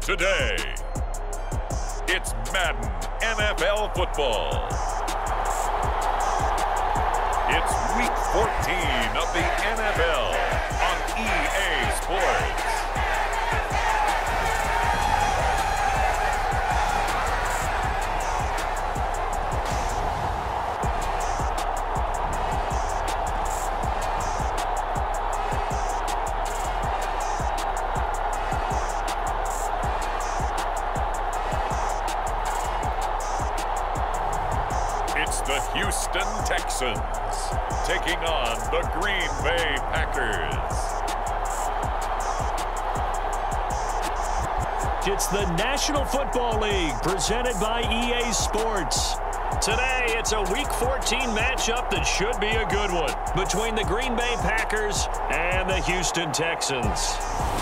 today. It's Madden NFL football. It's week 14 of the NFL on EA Sports. The Houston Texans taking on the Green Bay Packers. It's the National Football League presented by EA Sports. Today, it's a Week 14 matchup that should be a good one between the Green Bay Packers and the Houston Texans.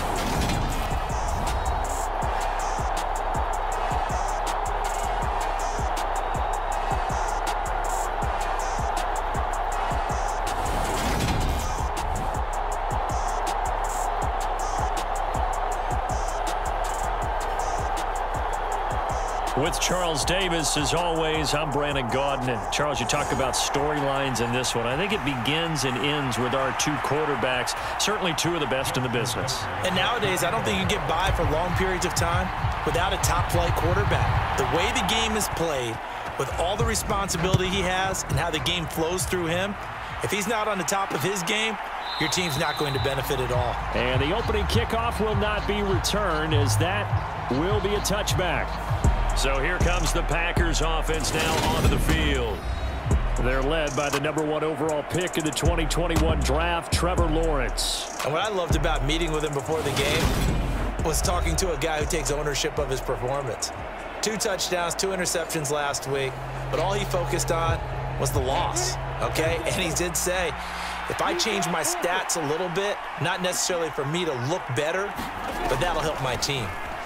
With Charles Davis, as always, I'm Brandon Gaudin. And Charles, you talk about storylines in this one. I think it begins and ends with our two quarterbacks, certainly two of the best in the business. And nowadays, I don't think you can get by for long periods of time without a top-flight quarterback. The way the game is played, with all the responsibility he has and how the game flows through him, if he's not on the top of his game, your team's not going to benefit at all. And the opening kickoff will not be returned, as that will be a touchback. So here comes the Packers offense now onto the field. They're led by the #1 overall pick in the 2021 draft, Trevor Lawrence. And what I loved about meeting with him before the game was talking to a guy who takes ownership of his performance. 2 touchdowns, 2 interceptions last week, but all he focused on was the loss, okay? And he did say, if I change my stats a little bit, not necessarily for me to look better, but that'll help my team.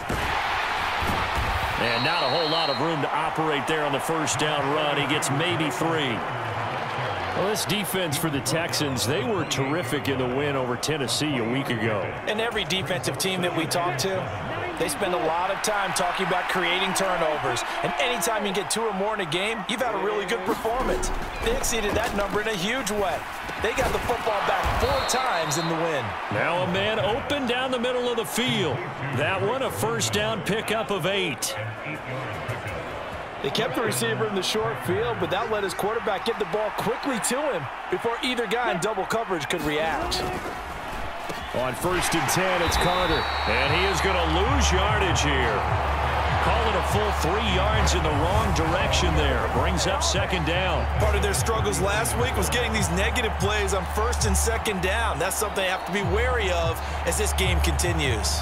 And not a whole lot of room to operate there on the first down run. He gets maybe 3. Well, this defense for the Texans, they were terrific in the win over Tennessee a week ago. And every defensive team that we talk to, they spend a lot of time talking about creating turnovers. And anytime you get 2 or more in a game, you've had a really good performance. They exceeded that number in a huge way. They got the football back 4 times in the win. Now a man open down the middle of the field. That one a first down pickup of 8. They kept the receiver in the short field, but that let his quarterback get the ball quickly to him before either guy in double coverage could react. On 1st and 10, it's Carter. And he is going to lose yardage here. Call it a full 3 yards in the wrong direction there. Brings up 2nd down. Part of their struggles last week was getting these negative plays on 1st and 2nd down. That's something they have to be wary of as this game continues.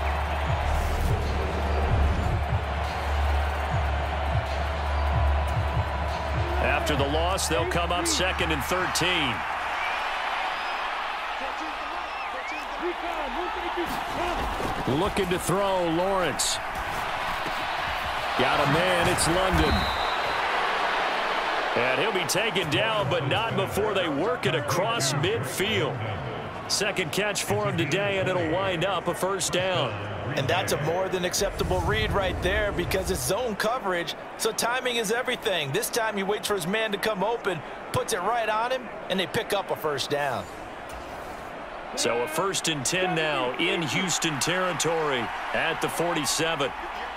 After the loss, they'll come up 2nd and 13. Looking to throw, Lawrence. Got a man, it's London. And he'll be taken down, but not before they work it across midfield. 2nd catch for him today, and it'll wind up a first down. And that's a more than acceptable read right there because it's zone coverage, so timing is everything. This time he waits for his man to come open, puts it right on him, and they pick up a first down. So a 1st and 10 now in Houston territory at the 47.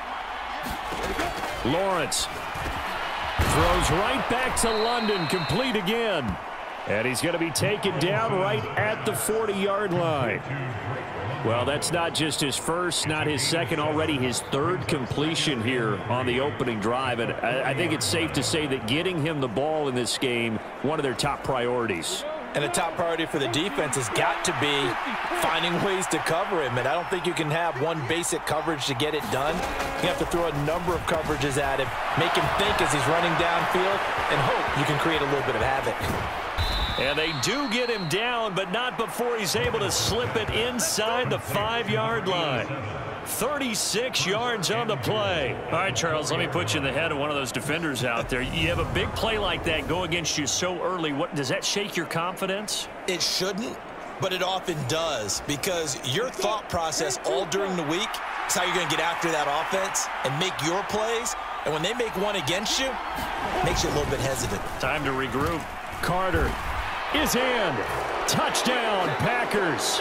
Lawrence throws right back to London, complete again. And he's going to be taken down right at the 40-yard line. Well, that's not just his first, not his second, already his 3rd completion here on the opening drive. And I think it's safe to say that getting him the ball in this game, one of their top priorities. And a top priority for the defense has got to be finding ways to cover him. And I don't think you can have one basic coverage to get it done. You have to throw a number of coverages at him, make him think as he's running downfield, and hope you can create a little bit of havoc. And they do get him down, but not before he's able to slip it inside the 5-yard line. 36 yards on the play. All right, Charles, let me put you in the head of one of those defenders out there. You have a big play like that go against you so early. What does that shake your confidence? It shouldn't, but it often does, because your thought process all during the week It's how you're going to get after that offense and make your plays. And when they make one against you, it makes you a little bit hesitant. Time to regroup. Carter is in. Touchdown, Packers.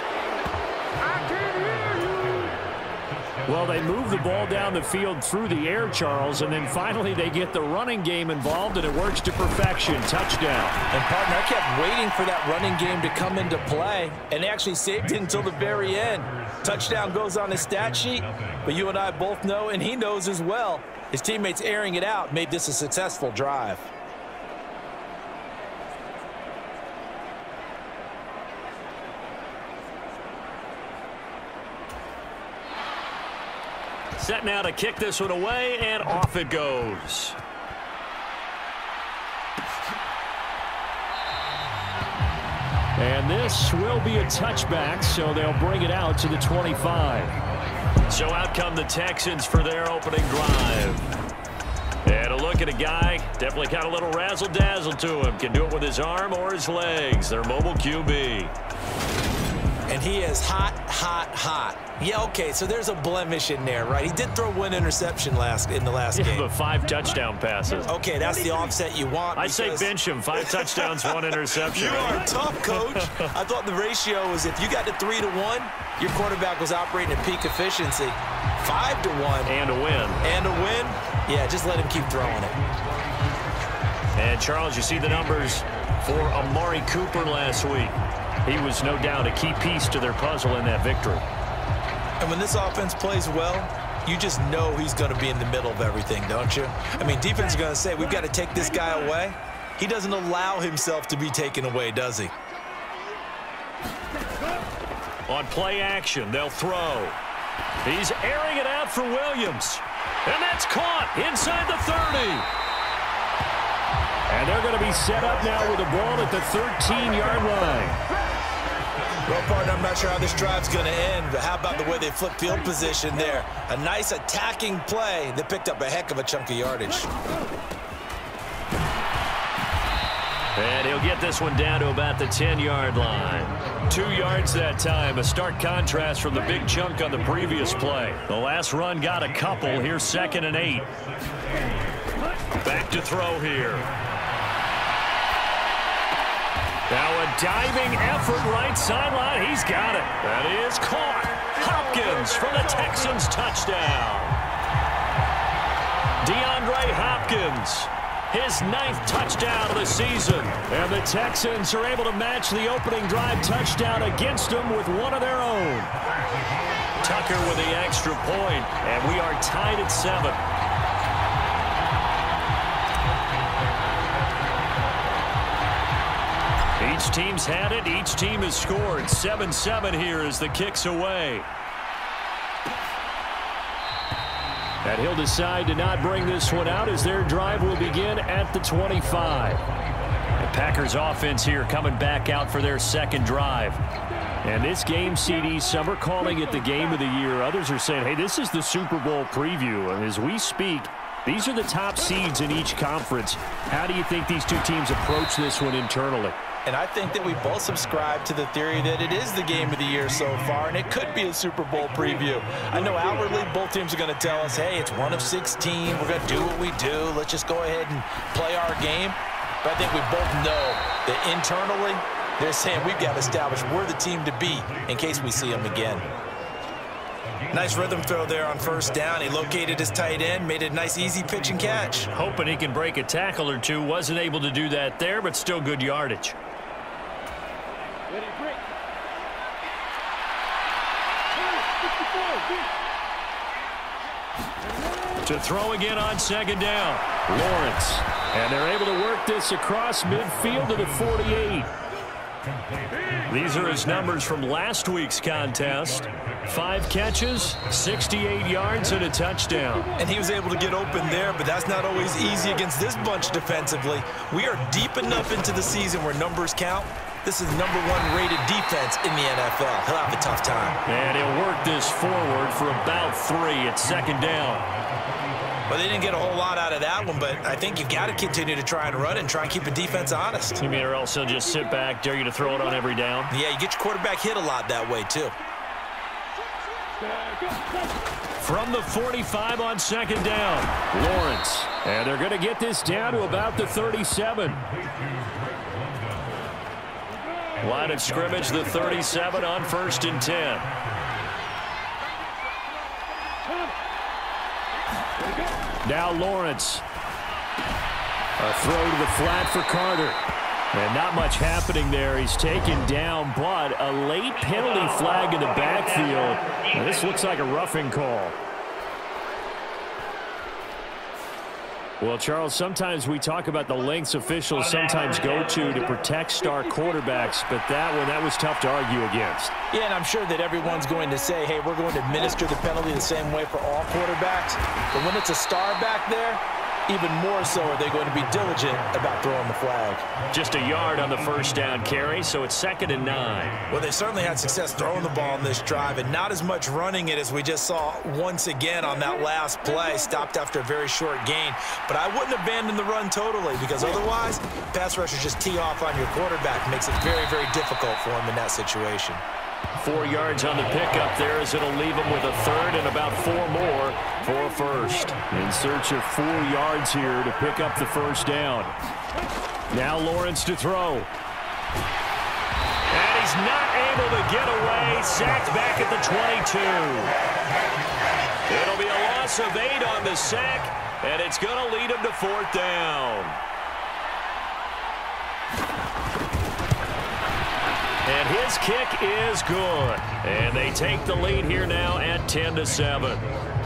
Well, they move the ball down the field through the air, Charles, and then finally they get the running game involved, and it works to perfection. Touchdown. And, partner, I kept waiting for that running game to come into play, and they actually saved it until the very end. Touchdown goes on his stat sheet, but you and I both know, and he knows as well, his teammates airing it out made this a successful drive. Set now to kick this one away, and off it goes. And this will be a touchback, so they'll bring it out to the 25. So out come the Texans for their opening drive. And a look at a guy, definitely got a little razzle-dazzle to him. Can do it with his arm or his legs. Their mobile QB. And he is hot, hot, hot. Yeah, okay, so there's a blemish in there, right? He did throw one interception in the last game. But 5 touchdown passes. Okay, that's the offset you want. I say bench him. 5 touchdowns, 1 interception. You are tough, Coach. I thought the ratio was if you got to 3 to 1, your quarterback was operating at peak efficiency. 5 to 1. And a win. And a win? Yeah, just let him keep throwing it. And, Charles, you see the numbers for Amari Cooper last week. He was no doubt a key piece to their puzzle in that victory. And when this offense plays well, you just know he's going to be in the middle of everything, don't you? I mean, defense is going to say, we've got to take this guy away. He doesn't allow himself to be taken away, does he? On play action, they'll throw. He's airing it out for Williams. And that's caught inside the 30. And they're going to be set up now with the ball at the 13-yard line. Well, partner, I'm not sure how this drive's going to end, but how about the way they flip field position there? A nice attacking play that picked up a heck of a chunk of yardage. And he'll get this one down to about the 10-yard line. 2 yards that time, a stark contrast from the big chunk on the previous play. The last run got a couple. Here's 2nd and 8. Back to throw here. Now a diving effort right sideline. He's got it. That is caught. Hopkins for the Texans touchdown. DeAndre Hopkins, his 9th touchdown of the season. And the Texans are able to match the opening drive touchdown against them with one of their own. Tucker with the extra point, and we are tied at 7. Each team's had it. Each team has scored. 7-7 here as the kick's away. And he'll decide to not bring this one out as their drive will begin at the 25. The Packers offense here coming back out for their 2nd drive. And this game, CD, some are calling it the game of the year. Others are saying, hey, this is the Super Bowl preview. And as we speak, these are the top seeds in each conference. How do you think these two teams approach this one internally? And I think that we both subscribe to the theory that it is the game of the year so far, and it could be a Super Bowl preview. I know outwardly both teams are going to tell us, hey, it's 1 of 16. We're going to do what we do. Let's just go ahead and play our game. But I think we both know that internally they're saying we've got to establish we're the team to beat in case we see them again. Nice rhythm throw there on 1st down. He located his tight end, made a nice easy pitch and catch. Hoping he can break a tackle or two. Wasn't able to do that there, but still good yardage. To throw again on 2nd down. Lawrence. And they're able to work this across midfield to the 48. These are his numbers from last week's contest. 5 catches, 68 yards, and a touchdown. And he was able to get open there, but that's not always easy against this bunch defensively. We are deep enough into the season where numbers count. This is the #1 rated defense in the NFL. He'll have a tough time. And he'll work this forward for about 3 at 2nd down. Well, they didn't get a whole lot out of that one, but I think you've got to continue to try and run and try and keep the defense honest. You mean, or else he'll just sit back, dare you to throw it on every down? Yeah, you get your quarterback hit a lot that way, too. From the 45 on second down, Lawrence. And they're going to get this down to about the 37. Line of scrimmage, the 37 on 1st and 10. Now Lawrence. A throw to the flat for Carter. And not much happening there. He's taken down, but a late penalty flag in the backfield. This looks like a roughing call. Well, Charles, sometimes we talk about the lengths officials sometimes go to protect star quarterbacks, but that was tough to argue against. Yeah, and I'm sure that everyone's going to say, hey, we're going to administer the penalty the same way for all quarterbacks. But when it's a star back there, even more so are they going to be diligent about throwing the flag. Just a yard on the first down carry, so it's 2nd and 9. Well, they certainly had success throwing the ball in this drive and not as much running it as we just saw once again on that last play. Stopped after a very short gain. But I wouldn't abandon the run totally because otherwise, pass rushers just tee off on your quarterback. Makes it very, very difficult for him in that situation. 4 yards on the pickup there as it'll leave him with a third and about 4 more for a first. In search of 4 yards here to pick up the first down. Now Lawrence to throw. And he's not able to get away. Sacked back at the 22. It'll be a loss of 8 on the sack, and it's going to lead him to 4th down. And his kick is good. And they take the lead here now at 10-7.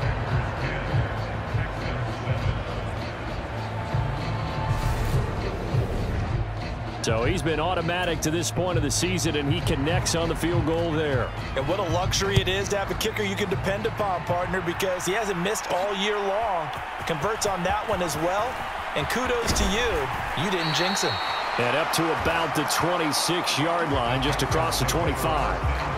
So he's been automatic to this point of the season, and he connects on the field goal there. And what a luxury it is to have a kicker you can depend upon, partner, because he hasn't missed all year long. Converts on that one as well. And kudos to you. You didn't jinx him. And up to about the 26-yard line, just across the 25.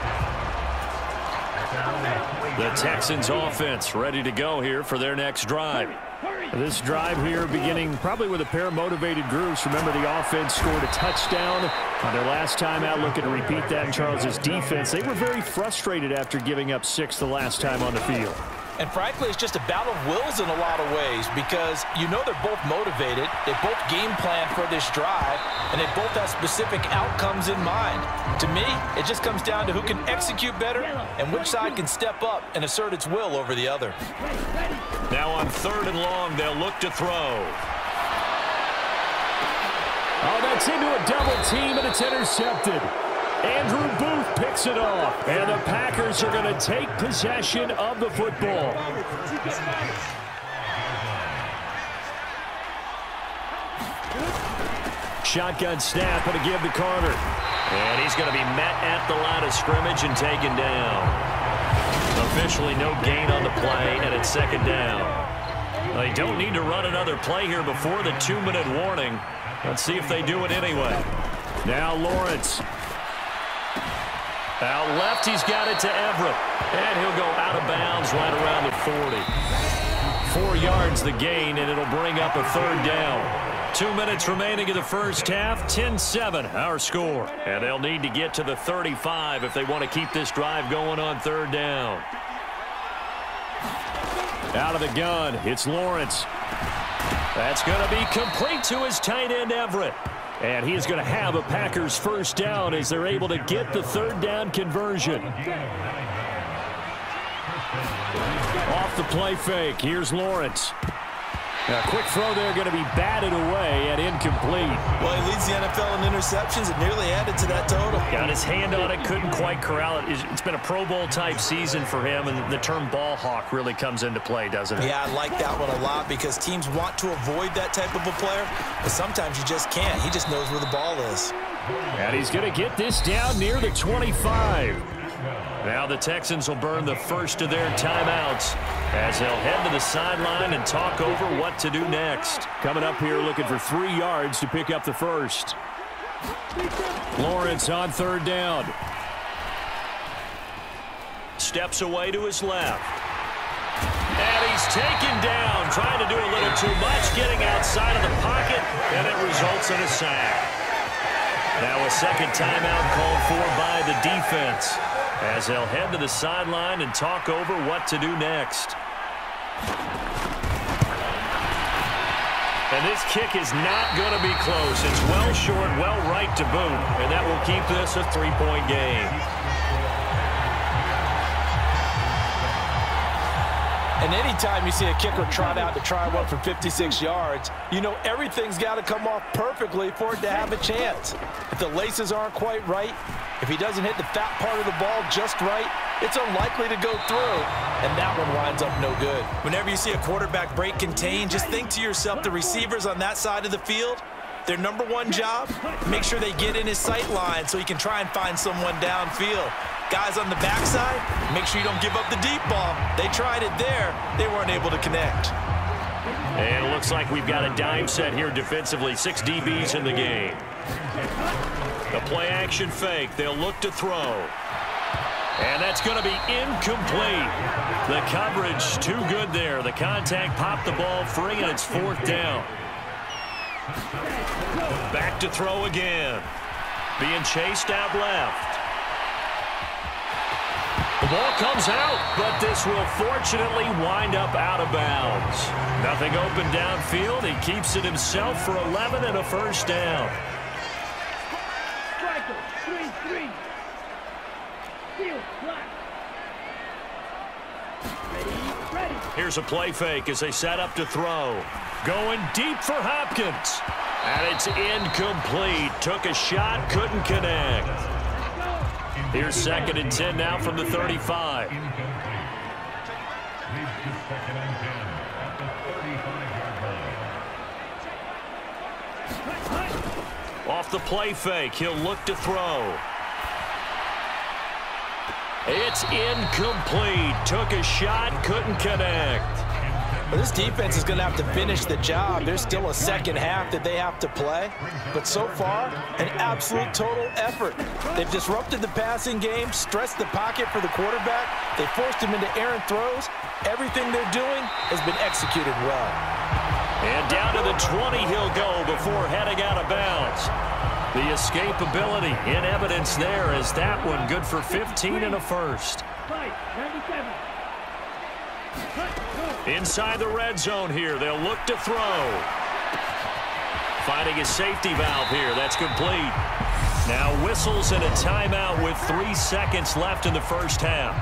The Texans offense ready to go here for their next drive. This drive here beginning probably with a pair of motivated groups. Remember, the offense scored a touchdown on their last time out. Looking to repeat that in Charles's defense. They were very frustrated after giving up 6 the last time on the field. And frankly, it's just a battle of wills in a lot of ways because you know they're both motivated. They both game plan for this drive, and they both have specific outcomes in mind. To me, it just comes down to who can execute better and which side can step up and assert its will over the other. Now on 3rd and long, they'll look to throw. Oh, that's into a double team, and it's intercepted. Andrew Booth picks it off, and the Packers are going to take possession of the football. Shotgun snap and a give to Carter. And he's going to be met at the line of scrimmage and taken down. Officially no gain on the play, and it's 2nd down. They don't need to run another play here before the 2-minute warning. Let's see if they do it anyway. Now Lawrence. Out left, he's got it to Everett. And he'll go out of bounds right around the 40. 4 yards the gain, and it'll bring up a 3rd down. 2 minutes remaining in the first half. 10-7 our score. And they'll need to get to the 35 if they want to keep this drive going on 3rd down. Out of the gun, it's Lawrence. That's going to be complete to his tight end, Everett. And he is going to have a Packers first down as they're able to get the 3rd down conversion. Off the play fake, here's Lawrence. A quick throw there going to be batted away and incomplete. Well, he leads the NFL in interceptions and nearly added to that total. Got his hand on it, couldn't quite corral it. It's been a Pro Bowl type season for him, and the term ball hawk really comes into play, doesn't it? Yeah, I like that one a lot because teams want to avoid that type of a player, but sometimes you just can't. He just knows where the ball is. And he's going to get this down near the 25. Now the Texans will burn the first of their timeouts as they'll head to the sideline and talk over what to do next. Coming up here looking for 3 yards to pick up the first. Lawrence on 3rd down. Steps away to his left. And he's taken down, trying to do a little too much, getting outside of the pocket, and it results in a sack. Now a second timeout called for by the defense. as they'll head to the sideline and talk over what to do next. And this kick is not going to be close. It's well short, well right to boot, and that will keep this a 3-point game. And anytime you see a kicker trot out to try one from 56 yards, you know everything's got to come off perfectly for it to have a chance. If the laces aren't quite right, if he doesn't hit the fat part of the ball just right, it's unlikely to go through, and that one winds up no good. Whenever you see a quarterback break contain, just think to yourself, the receivers on that side of the field, their number one job, make sure they get in his sight line so he can try and find someone downfield. Guys on the backside, make sure you don't give up the deep ball. They tried it there. They weren't able to connect. And it looks like we've got a dime set here defensively. 6 DBs in the game. The play action fake. They'll look to throw. And that's going to be incomplete. The coverage too good there. The contact popped the ball free, and it's 4th down. Back to throw again. Being chased out left. The ball comes out, but this will fortunately wind up out of bounds. Nothing open downfield. He keeps it himself for 11 and a first down. Here's a play fake as they set up to throw. Going deep for Hopkins. And it's incomplete. Took a shot, couldn't connect. Here's 2nd and 10 now from the 35. Off the play fake, he'll look to throw. It's incomplete. Took a shot, couldn't connect. Well, this defense is going to have to finish the job. There's still a second half that they have to play. But so far, an absolute total effort. They've disrupted the passing game, stressed the pocket for the quarterback. They forced him into errant throws. Everything they're doing has been executed well. And down to the 20 he'll go before heading out of bounds. The escapability in evidence there as that one good for 15 and a first. Inside the red zone here, they'll look to throw. Finding a safety valve here, that's complete. Now whistles and a timeout with 3 seconds left in the first half.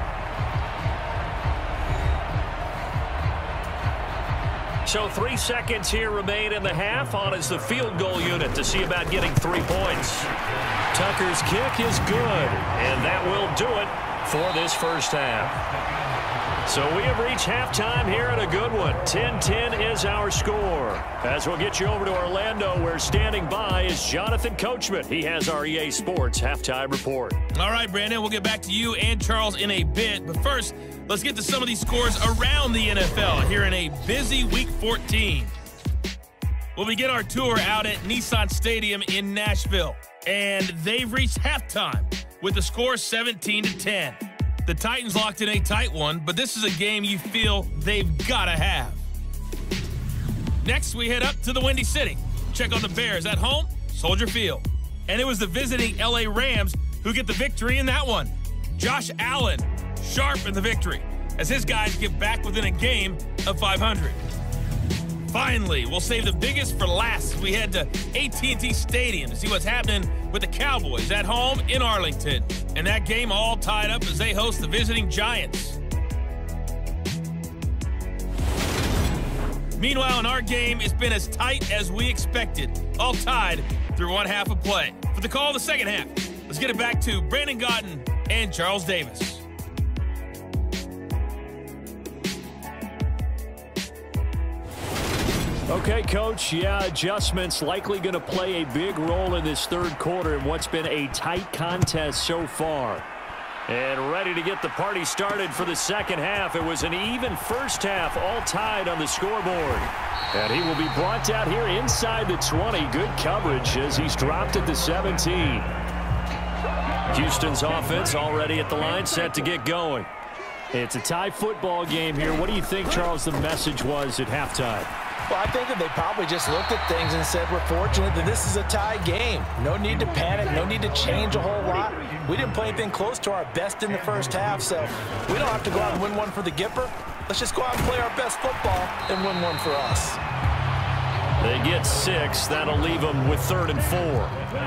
So 3 seconds here remain in the half. On is the field goal unit to see about getting 3 points. Tucker's kick is good, and that will do it for this first half. So we have reached halftime here at a good one. 10-10 is our score. As we'll get you over to Orlando, where standing by is Jonathan Coachman. He has our EA Sports halftime report. All right, Brandon, we'll get back to you and Charles in a bit. But first, let's get to some of these scores around the NFL here in a busy Week 14. We'll begin our tour out at Nissan Stadium in Nashville. And they've reached halftime with the score 17-10. The Titans locked in a tight one, but this is a game you feel they've got to have. Next, we head up to the Windy City. Check on the Bears at home, Soldier Field. And it was the visiting LA Rams who get the victory in that one. Josh Allen, sharp in the victory, as his guys get back within a game of 500. Finally, we'll save the biggest for last as we head to AT&T Stadium to see what's happening with the Cowboys at home in Arlington. And that game all tied up as they host the visiting Giants. Meanwhile, in our game, it's been as tight as we expected, all tied through one half of play. For the call of the second half, let's get it back to Brandon Gaudin and Charles Davis. Okay, Coach, adjustments likely going to play a big role in this third quarter in what's been a tight contest so far. And ready to get the party started for the second half. It was an even first half, all tied on the scoreboard. And he will be brought down here inside the 20. Good coverage as he's dropped at the 17. Houston's offense already at the line, set to get going. It's a tie football game here. What do you think, Charles, the message was at halftime? Well, I think that they probably just looked at things and said, we're fortunate that this is a tie game. No need to panic, no need to change a whole lot. We didn't play anything close to our best in the first half, so we don't have to go out and win one for the Gipper. Let's just go out and play our best football and win one for us. They get 6. That'll leave them with 3rd and 4.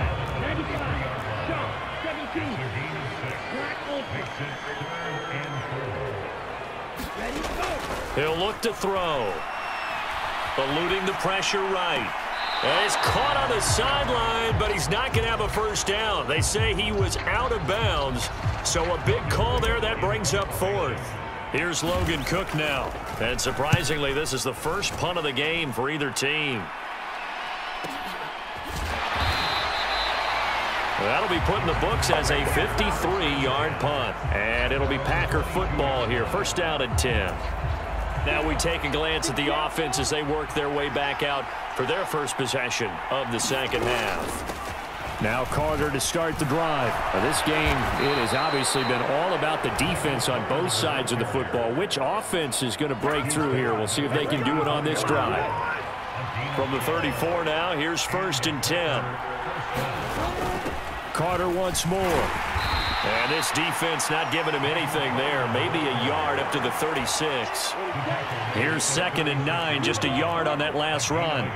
He'll look to throw. Eluding the pressure right. And he's caught on the sideline, but he's not going to have a first down. They say he was out of bounds, so a big call there that brings up 4th. Here's Logan Cook now. And surprisingly, this is the first punt of the game for either team. That'll be put in the books as a 53-yard punt. And it'll be Packer football here. First down and 10. Now we take a glance at the offense as they work their way back out for their first possession of the second half. Now Carter to start the drive. This game, it has obviously been all about the defense on both sides of the football. Which offense is going to break through here? We'll see if they can do it on this drive. From the 34 now, here's 1st and 10. Carter once more. And this defense not giving him anything there. Maybe a yard up to the 36. Here's 2nd and 9, just a yard on that last run.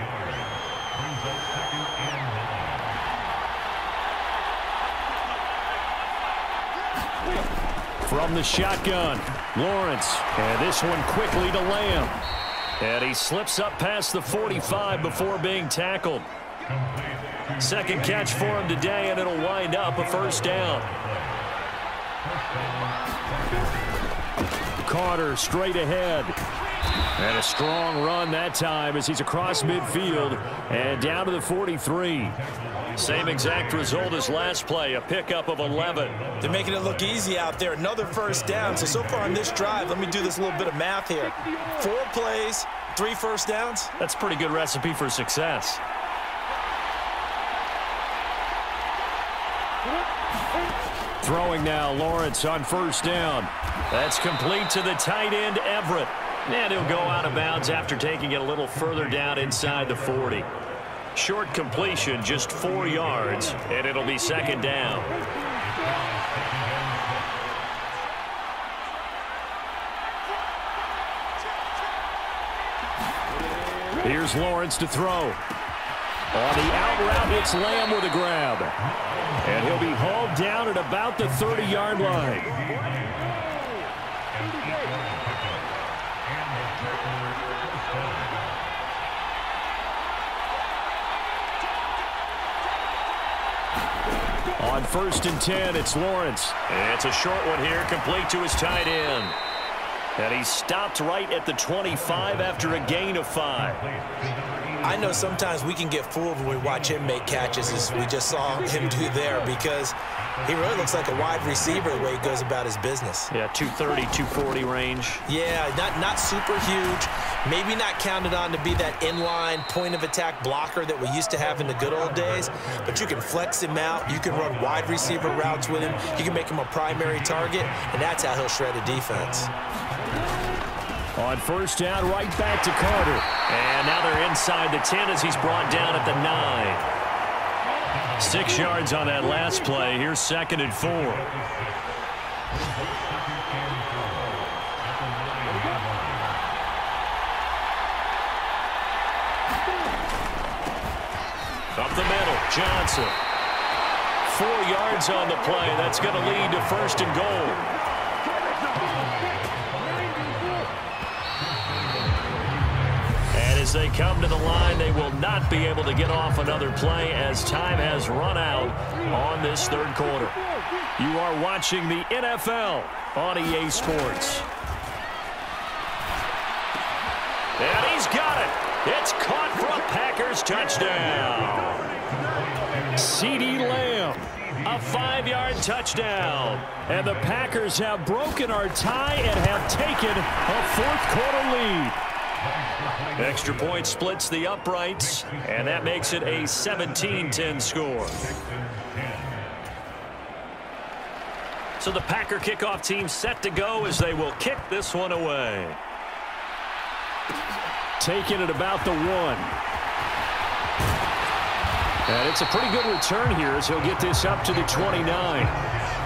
From the shotgun, Lawrence. And this one quickly to Lamb. And he slips up past the 45 before being tackled. Second catch for him today, and it'll wind up a first down. Carter straight ahead. And a strong run that time as he's across midfield and down to the 43. Same exact result as last play, a pickup of 11. They're making it look easy out there. Another first down. So far on this drive, let me do this little bit of math here. 4 plays, 3 first downs. That's a pretty good recipe for success. Throwing now, Lawrence on first down. That's complete to the tight end, Everett. And he'll go out of bounds after taking it a little further down inside the 40. Short completion, just 4 yards, and it'll be second down. Here's Lawrence to throw. On the out route, it's Lamb with a grab. And he'll be hauled down at about the 30-yard line. On 1st and 10, it's Lawrence. And it's a short one here, complete to his tight end. And he stopped right at the 25 after a gain of 5. I know sometimes we can get fooled when we watch him make catches, as we just saw him do there, because he really looks like a wide receiver the way he goes about his business. Yeah, 230, 240 range. Yeah, not super huge. Maybe not counted on to be that inline point-of-attack blocker that we used to have in the good old days, but you can flex him out. You can run wide receiver routes with him. You can make him a primary target, and that's how he'll shred a defense. On first down, right back to Carter. And now they're inside the 10 as he's brought down at the 9. 6 yards on that last play. Here's 2nd and 4. Up the middle, Johnson. 4 yards on the play. That's going to lead to 1st and goal. As they come to the line, they will not be able to get off another play as time has run out on this 3rd quarter. You are watching the NFL on EA Sports. And he's got it. It's caught for a Packers touchdown. CeeDee Lamb, a 5-yard touchdown. And the Packers have broken our tie and have taken a 4th quarter lead. Extra point splits the uprights, and that makes it a 17-10 score. So the Packer kickoff team set to go as they will kick this one away. Taking it about the 1. And it's a pretty good return here as he'll get this up to the 29.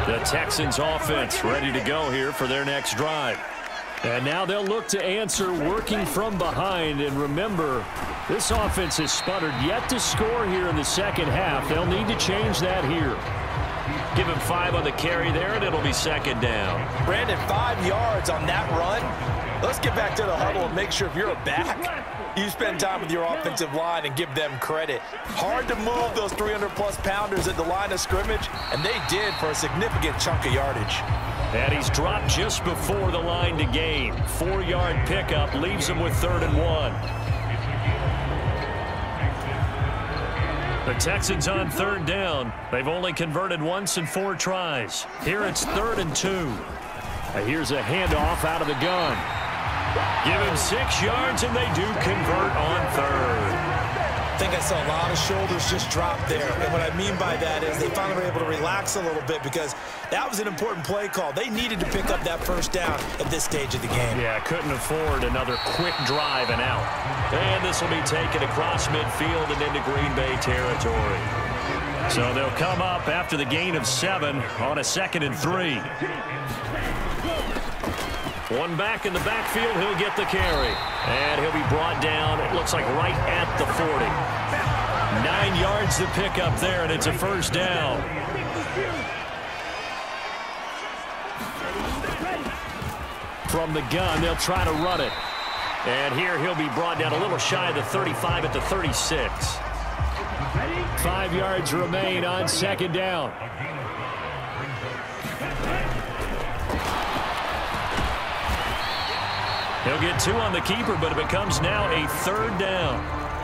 The Texans offense ready to go here for their next drive. And now they'll look to answer working from behind. And remember, this offense has sputtered yet to score here in the second half. They'll need to change that here. Give him 5 on the carry there, and it'll be second down. Brandon, 5 yards on that run. Let's get back to the huddle and make sure if you're a back, you spend time with your offensive line and give them credit. Hard to move those 300-plus pounders at the line of scrimmage, and they did for a significant chunk of yardage. And he's dropped just before the line to gain. 4-yard pickup leaves him with 3rd and 1. The Texans on 3rd down. They've only converted once in 4 tries. Here it's 3rd and 2. Here's a handoff out of the gun. Give him 6 yards, and they do convert on 3rd. I think I saw a lot of shoulders just drop there. And what I mean by that is they finally were able to relax a little bit because that was an important play call. They needed to pick up that 1st down at this stage of the game. Yeah, couldn't afford another quick drive and out. And this will be taken across midfield and into Green Bay territory. So they'll come up after the gain of 7 on a 2nd and 3. One back in the backfield, he'll get the carry. And he'll be brought down, it looks like right at the 40. 9 yards to pick up there, and it's a 1st down. From the gun, they'll try to run it. And here he'll be brought down a little shy of the 35 at the 36. 5 yards remain on 2nd down. He'll get 2 on the keeper, but it becomes now a 3rd down.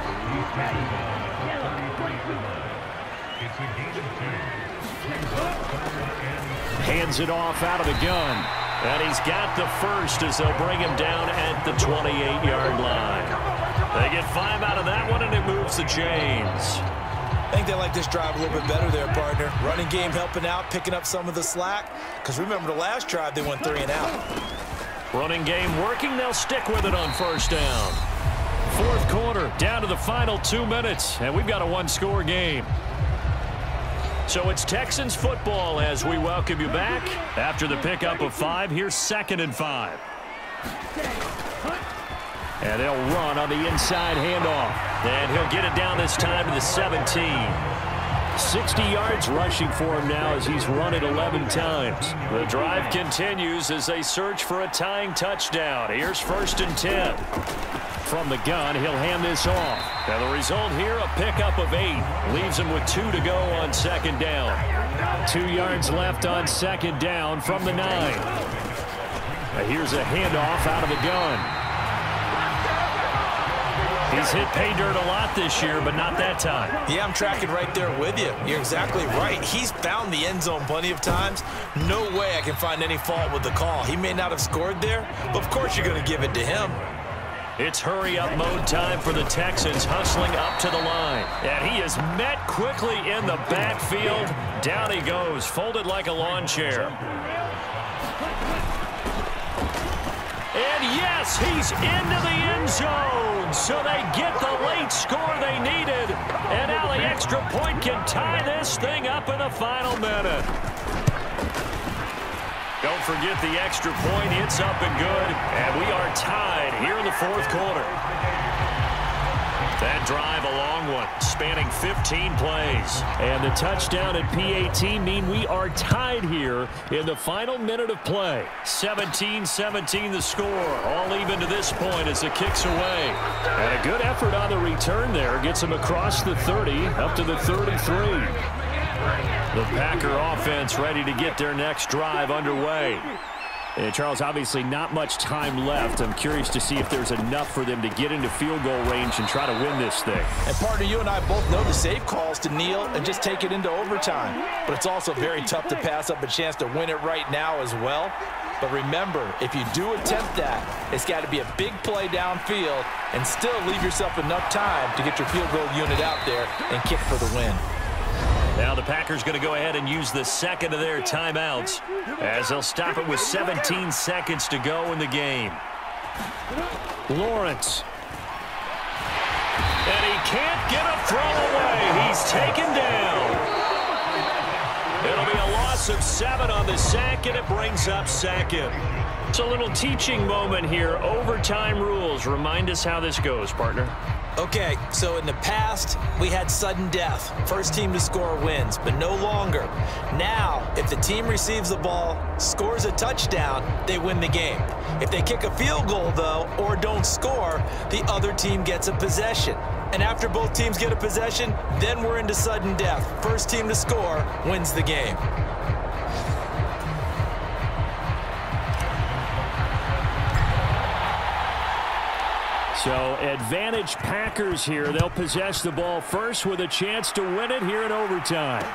Hands it off out of the gun. And he's got the 1st as they'll bring him down at the 28-yard line. They get 5 out of that one, and it moves the chains. I think they like this drive a little bit better there, partner. Running game helping out, picking up some of the slack. Because remember the last drive, they went 3 and out. Running game working. They'll stick with it on 1st down. 4th quarter, down to the final 2 minutes, and we've got a 1-score game. So it's Texans football as we welcome you back. After the pickup of 5, here's 2nd and 5. And they'll run on the inside handoff. And he'll get it down this time to the 17. 60 yards rushing for him now as he's run it 11 times. The drive continues as they search for a tying touchdown. Here's 1st and 10. From the gun, he'll hand this off. And the result here, a pickup of 8. Leaves him with 2 to go on 2nd down. 2 yards left on 2nd down from the 9. Here's a handoff out of the gun. He's hit pay dirt a lot this year, but not that time. Yeah, I'm tracking right there with you. You're exactly right. He's found the end zone plenty of times. No way I can find any fault with the call. He may not have scored there, but of course you're going to give it to him. It's hurry-up mode time for the Texans, hustling up to the line. And he is met quickly in the backfield. Down he goes, folded like a lawn chair. And yes, he's into the end zone. So they get the late score they needed. And now the extra point can tie this thing up in the final minute. Don't forget the extra point. It's up and good. And we are tied here in the 4th quarter. That drive, a long one, spanning 15 plays. And the touchdown at PAT mean we are tied here in the final minute of play. 17-17 the score. All even to this point as it kicks away. And a good effort on the return there. Gets him across the 30 up to the 33. The Packer offense ready to get their next drive underway. And Charles, obviously not much time left. I'm curious to see if there's enough for them to get into field goal range and try to win this thing. And partner, you and I both know the safe calls to kneel and just take it into overtime. But it's also very tough to pass up a chance to win it right now as well. But remember, if you do attempt that, it's got to be a big play downfield and still leave yourself enough time to get your field goal unit out there and kick for the win. Now the Packers going to go ahead and use the 2nd of their timeouts as they'll stop it with 17 seconds to go in the game. Lawrence. And he can't get a throw away. He's taken down. It'll be a loss loss of 7 on the sack, and it brings up second. It's a little teaching moment here. Overtime rules. Remind us how this goes, partner. Okay, so in the past, we had sudden death. First team to score wins, but no longer. Now, if the team receives the ball, scores a touchdown, they win the game. If they kick a field goal, though, or don't score, the other team gets a possession. And after both teams get a possession, then we're into sudden death. First team to score wins the game. So advantage Packers here. They'll possess the ball first with a chance to win it here in overtime.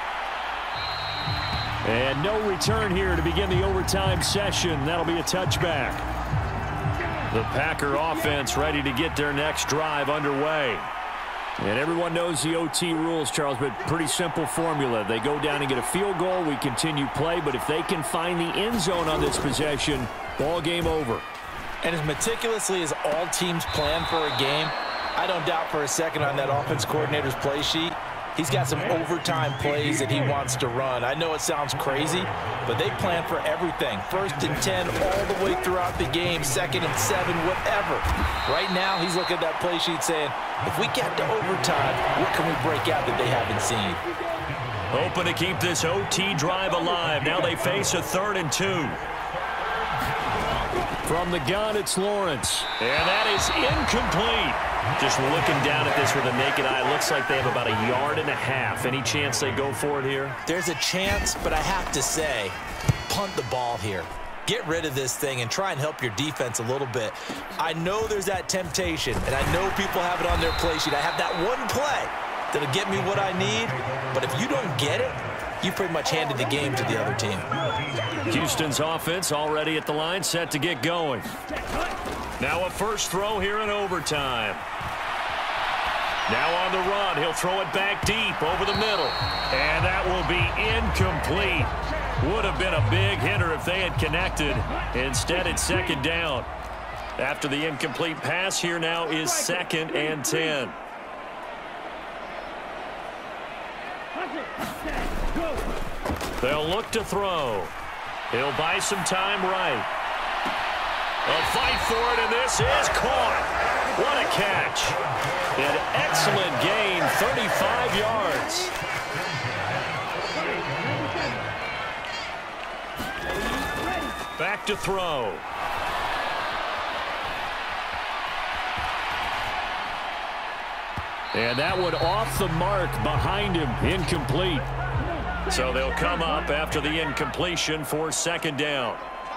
And no return here to begin the overtime session. That'll be a touchback. The Packer offense ready to get their next drive underway. And everyone knows the OT rules, Charles, but pretty simple formula. They go down and get a field goal. We continue play, but if they can find the end zone on this possession, ball game over. And as meticulously as all teams plan for a game, I don't doubt for a second on that offense coordinator's play sheet, he's got some overtime plays that he wants to run. I know it sounds crazy, but they plan for everything. 1st and 10 all the way throughout the game, 2nd and 7, whatever. Right now, he's looking at that play sheet saying, if we get to overtime, what can we break out that they haven't seen? Open to keep this OT drive alive. Now they face a 3rd and 2. From the gun, it's Lawrence. And that is incomplete. Just looking down at this with a naked eye, looks like they have about 1.5 yards. Any chance they go for it here? There's a chance, but I have to say, punt the ball here. Get rid of this thing and try and help your defense a little bit. I know there's that temptation, and I know people have it on their play sheet. I have that one play that'll get me what I need, but if you don't get it, you pretty much handed the game to the other team. Houston's offense already at the line, set to get going. Now a first throw here in overtime. Now on the run, he'll throw it back deep over the middle. And that will be incomplete. Would have been a big hitter if they had connected. Instead, it's 2nd down. After the incomplete pass, here now is 2nd and 10. They'll look to throw. He'll buy some time right. They'll fight for it, and this is caught. What a catch. An excellent gain, 35 yards. Back to throw. And that one off the mark behind him, incomplete. So they'll come up after the incompletion for 2nd down.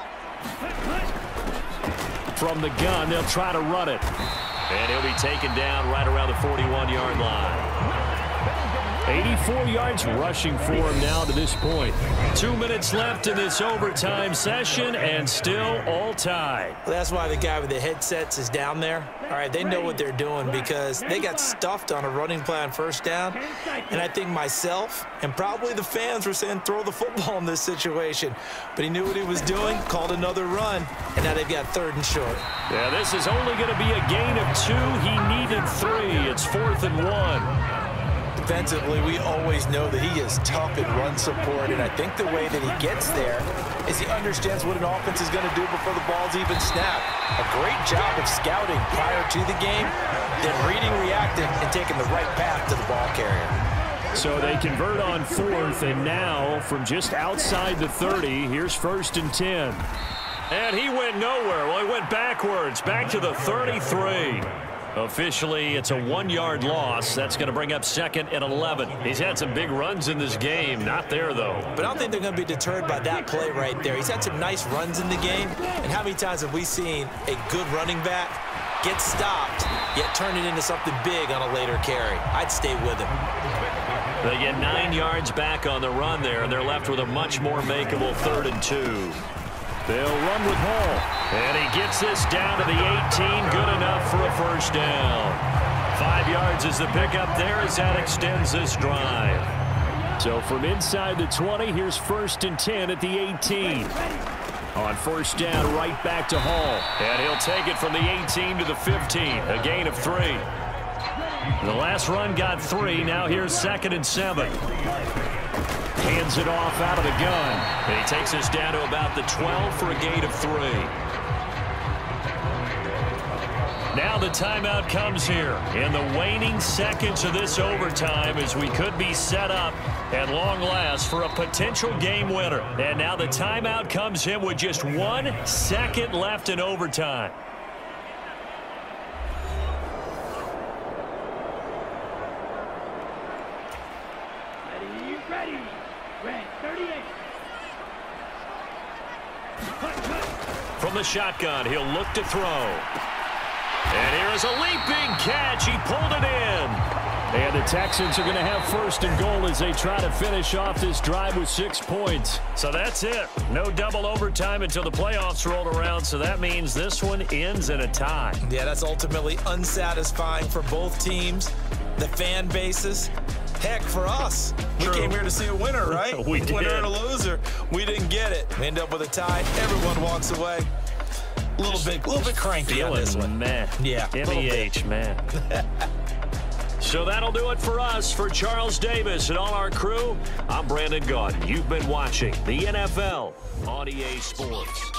From the gun, they'll try to run it. And he'll be taken down right around the 41-yard line. 84 yards rushing for him now to this point. 2 minutes left in this overtime session, and still all tied. Well, that's why the guy with the headsets is down there. All right, they know what they're doing because they got stuffed on a running play on 1st down. And I think myself and probably the fans were saying throw the football in this situation. But he knew what he was doing, called another run, and now they've got 3rd and short. Yeah, this is only going to be a gain of 2. He needed 3. It's 4th and 1. Defensively, we always know that he is tough in run support, and I think the way that he gets there is he understands what an offense is going to do before the ball's even snapped. A great job of scouting prior to the game, then reading, reacting, and taking the right path to the ball carrier. So they convert on 4th, and now from just outside the 30, here's 1st and 10. And he went nowhere. Well, he went backwards, back to the 33. Officially, it's a 1-yard loss. That's going to bring up 2nd and 11. He's had some big runs in this game. Not there, though. But I don't think they're going to be deterred by that play right there. He's had some nice runs in the game. And how many times have we seen a good running back get stopped, yet turn it into something big on a later carry? I'd stay with him. They get 9 yards back on the run there, and they're left with a much more makeable 3rd and 2. They'll run with Hall. And he gets this down to the 18. Good enough for a 1st down. 5 yards is the pickup there as that extends this drive. So from inside the 20, here's 1st and 10 at the 18. On 1st down, right back to Hall. And he'll take it from the 18 to the 15. A gain of 3. The last run got 3. Now here's 2nd and 7. Hands it off out of the gun. And he takes us down to about the 12 for a gain of 3. Now the timeout comes here in the waning seconds of this overtime as we could be set up at long last for a potential game winner. And now the timeout comes in with just 1 second left in overtime. Ready. Red 38. From the shotgun, he'll look to throw. And here is a leaping catch. He pulled it in. And the Texans are going to have first and goal as they try to finish off this drive with 6 points. So that's it. No double overtime until the playoffs rolled around, so that means this one ends in a tie. Yeah, that's ultimately unsatisfying for both teams, the fan bases. Heck, for us, we came here to see a winner, right? We did. Winner and a loser. We didn't get it. We end up with a tie. Everyone walks away. A little bit cranky on this one. Man. Yeah. MEH, man. So that'll do it for us. For Charles Davis and all our crew, I'm Brandon Gaudin. You've been watching the NFL on EA Sports.